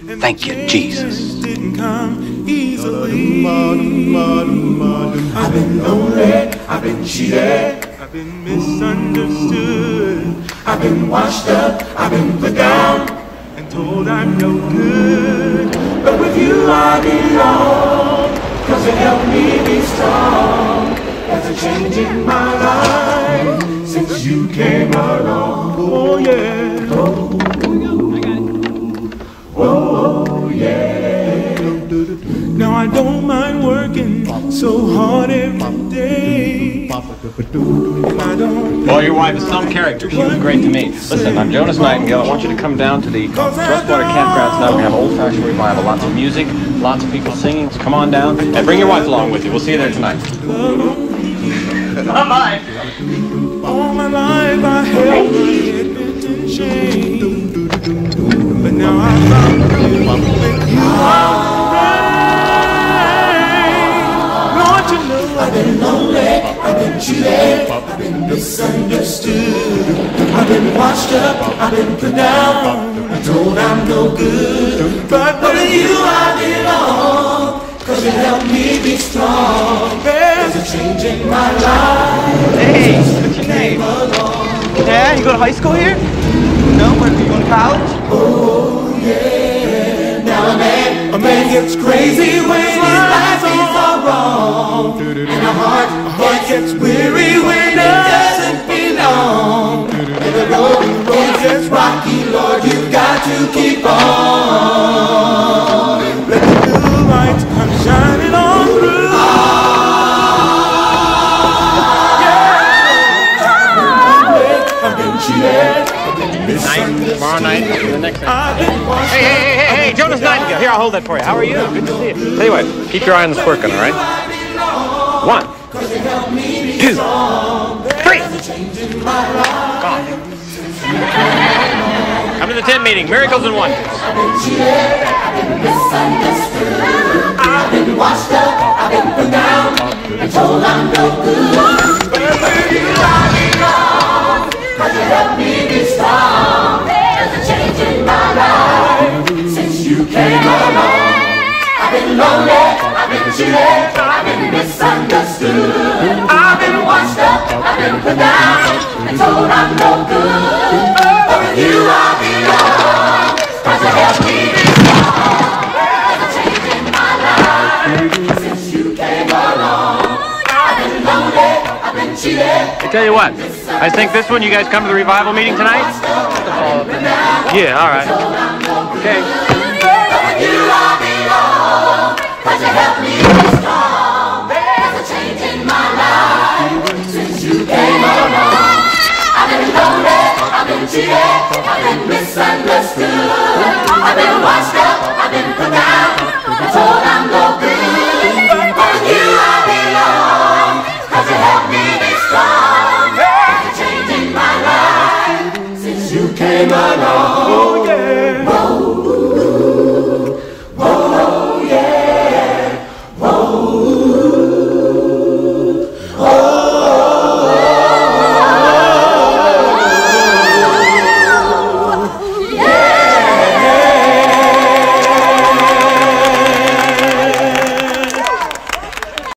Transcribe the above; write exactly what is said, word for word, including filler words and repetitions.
Thank you, Jesus. Didn't come easily. I've been lonely, I've been cheated, I've been misunderstood, I've been washed up, I've been put down and told I'm no good. But with you I belong, 'cause you help me be strong. There's a change in my life since you came along. Oh yeah. Oh, oh yeah. Now I don't mind working so hard every day. And I don't. Well, your wife is some character. She was great to me. Listen, I'm Jonas Nightingale. I want you to come down to the Freshwater Campground tonight. We're going to have an old-fashioned revival. Lots of music, lots of people singing. So come on down and bring your wife along with you. We'll see you there tonight. Bye-bye. All my life I held my head bent in shame, but now I found you with you alright. Lord, you know I've been lonely, I've been cheated, I've been misunderstood, I've been washed up, I've been put down, I'm told I'm no good. But with you I belong, 'cause you help me be strong. There's a change in my life. Hey, what's your name? Yeah, you go to high school here? No, where you going to college? Oh yeah. Now a man, a man gets crazy when his life is all wrong, and a heart, a heart gets weary when it doesn't belong. And the road, the road gets rocky, Lord, you've got to keep on. Let the new lights come shining on through. Night, tomorrow night, the next night. Hey, hey, hey, hey, hey, Jonas Nightingale. Here, I'll hold that for you. How are you? Good to see you. Tell you what, keep your eye on the squirt gun, all right? One, two, three. Gone. Come to the tent meeting. Miracles and wonders. I've been cheated, I've been misunderstood, I've been washed up, I've been put down, and told I'm no good. But with you I belong, 'cause you help me be strong. There's a change in my life since you came along. I've been lonely, I've been cheated, I've been misunderstood, I've been washed up, I've been put down, and told I'm no good. But with you I belong, 'cause you help me be strong. There's a change in my life since you came along. I've been lonely, I've been cheated. I tell you what, I think this one, you guys come to the revival meeting tonight? Yeah, all right. Okay. You I belong, 'cause you help me be strong. There's a change in my life since you came along. I've been lonely, I've been cheated, I've been misunderstood, I've been washed up, I've been put down, and told I'm